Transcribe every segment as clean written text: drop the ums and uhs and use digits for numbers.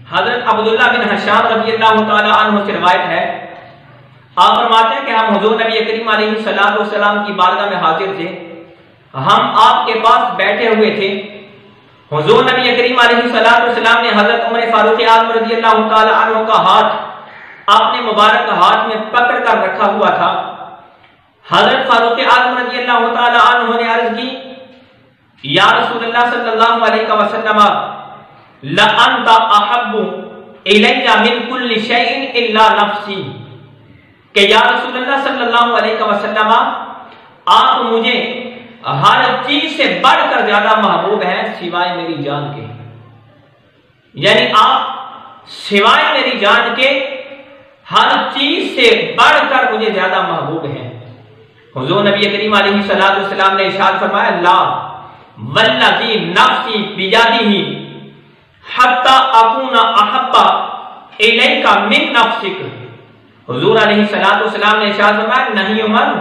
حضرت عبداللہ بن حشام رضی اللہ تعالی عنہ سے روایت ہے، آپ فرماتے ہیں کہ ہم حضور نبی کریم علیہ الصلوۃ والسلام کی بارگاہ میں حاضر تھے، ہم آپ کے پاس بیٹھے ہوئے تھے، حضور نبی کریم علیہ الصلوۃ والسلام نے حضرت عمر فاروق اعظم رضی اللہ تعالی عنہ کا ہاتھ اپنے مبارک ہاتھ میں پکڑ کر رکھا ہوا تھا۔ حضرت فاروق اعظم رضی اللہ تعالی عنہ نے عرض کی، یا رسول اللہ صلی اللہ علیہ وسلم لَأَنْتَ أَحَبُّ إِلَيَّ مِنْ كُلِّ شَيْءٍ إِلَّا نَفْسِي، کہ یا رسول اللہ صلی اللہ علیہ وسلم آپ مجھے ہر چیز سے بڑھ کر زیادہ محبوب ہیں سوائے میری جان کے، یعنی آپ سوائے میری جان کے ہر چیز سے بڑھ کر مجھے زیادہ محبوب ہیں۔ حضور نبی کریم علیہ الصلوۃ والسلام نے ارشاد فرمایا، لا والذی نفسی بیدہ حتی اکون احب الیک من نفسک۔ حضور علیہ الصلوۃ والسلام نے ارشاد فرمایا، نہیں عمر،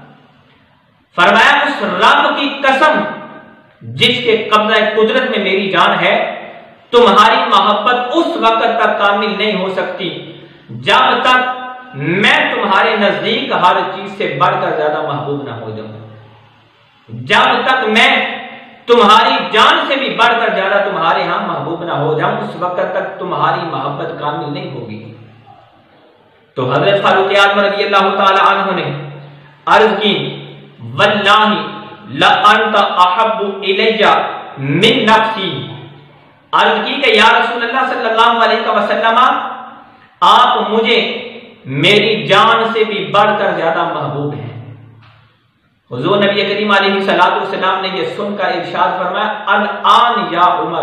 فرمایا اس رب کی قسم جس کے قبضہ قدرت میں میری جان ہے، تمہاری محبت اس وقت تک کامل نہیں ہو سکتی جب تک میں تمہارے نزدیک ہر چیز سے بڑھ کر زیادہ محبوب نہ ہو جاؤں، جب تک میں تمہاری جان سے بھی بڑھ کر زیادہ تمہارے ہاں محبوب نہ ہو جاؤں، اس وقت تک تمہاری محبت کامل نہیں ہوگی۔ تو حضرت فاروق اعظم رضی اللہ تعالی عنہ نے عرض کی، واللہ لأنت احب الیہ من نفسی، عرض کی کہ یا رسول اللہ صلی اللہ علیہ وسلم آپ مجھے میری جان سے بھی بڑھ کر زیادہ محبوب ہیں۔ حضور نبی کریم علیہ الصلوۃ والسلام نے یہ سن کر ارشاد فرمایا، الآن یا عمر،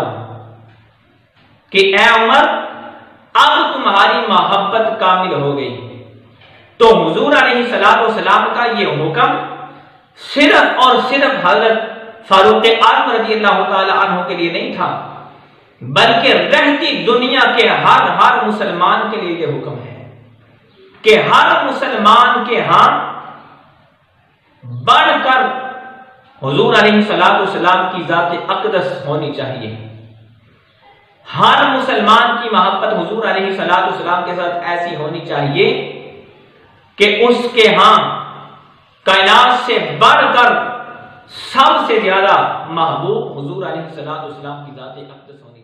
کہ اے عمر اب تمہاری محبت کامل ہو گئی۔ تو حضور علیہ الصلوۃ والسلام کا یہ حکم صرف اور صرف حضرت فاروق اعظم رضی اللہ تعالی عنہ کے لیے نہیں تھا، بلکہ رہتی دنیا کے ہر مسلمان کے لیے یہ حکم ہے کہ ہر مسلمان کے ہاں بڑھ کر حضور علیہ الصلوۃ والسلام کی ذات اقدس ہونی چاہیے۔ ہر مسلمان کی محبت حضور علیہ الصلوۃ والسلام کے ساتھ ایسی ہونی چاہیے کہ اس کے ہاں کائنات سے بڑھ کر سب سے زیادہ محبوب حضور علیہ الصلوۃ والسلام کی ذات اقدس ہونی